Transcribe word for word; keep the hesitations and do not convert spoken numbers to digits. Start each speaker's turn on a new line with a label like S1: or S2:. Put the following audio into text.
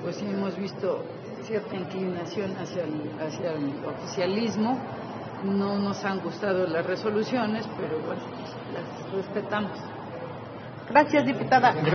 S1: pues sí hemos visto cierta inclinación hacia el, hacia el oficialismo. No nos han gustado las resoluciones, pero bueno, las respetamos.
S2: Gracias, diputada.